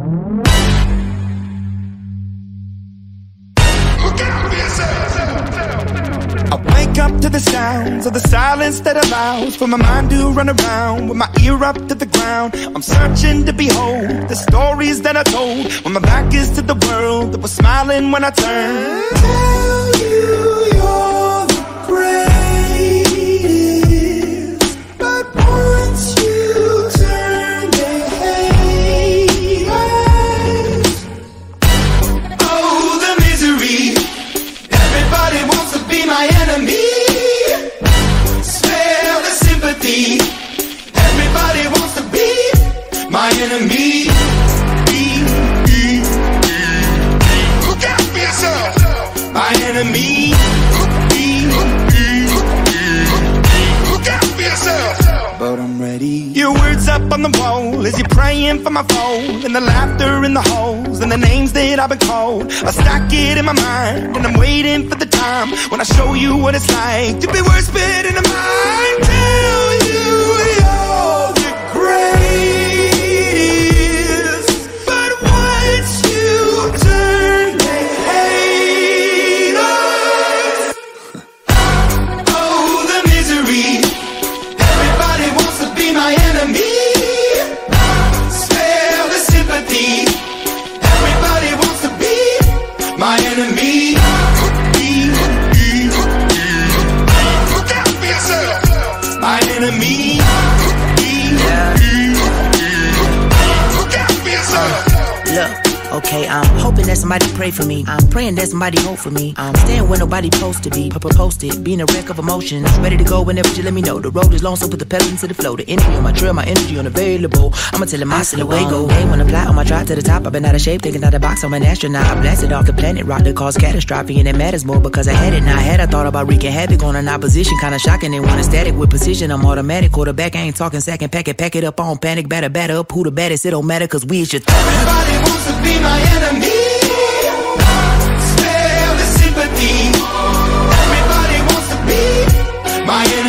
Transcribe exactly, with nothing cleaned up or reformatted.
I wake up to the sounds of the silence that allows for my mind to run around with my ear up to the ground. I'm searching to behold the stories that I told when my back is to the world that was smiling when I turned. Tell you you're the greatest, but once you turn they hate us. Oh, the misery. Everybody wants to be my enemy. Spare the sympathy. Everybody wants to be my enemy. Look out for yourself. My enemy. Look out for yourself. But I'm ready. Your words up on the wall as you're praying for my phone, and the laughter in the holes and the names that I've been called. I stack it in my mind and I'm waiting for the time when I show you what it's like to be worse fit in the mind. Tell you you're the greatest, but once you turn they hate us. Oh, the misery. Everybody wants to be my enemy. Spare the sympathy. Everybody wants to be my enemy. Look out for yourself. My enemy. Look out for yourself. Look. Okay, I'm hoping that somebody pray for me. I'm praying that somebody hope for me. I'm staying where nobody supposed to be. Posted, being a wreck of emotions. Ready to go whenever you let me know. The road is long, so put the pedal into the flow. The energy on my trail, my energy unavailable. I'ma tell him my silhouette go. Hey, when I fly on my drive to the top, I've been out of shape, thinking out the box. I'm an astronaut. I blasted off the planet rock that caused catastrophe, and it matters more because I had it. Now I had I thought about wreaking havoc on an opposition, kinda shocking. They want a static with precision. I'm automatic. Quarterback, I ain't talking second. Pack it, pack it up on panic. Batter, batter up. Who the baddest? It don't matter because we is your th Everybody wants to be my enemy. Spare the sympathy. Everybody wants to be my enemy.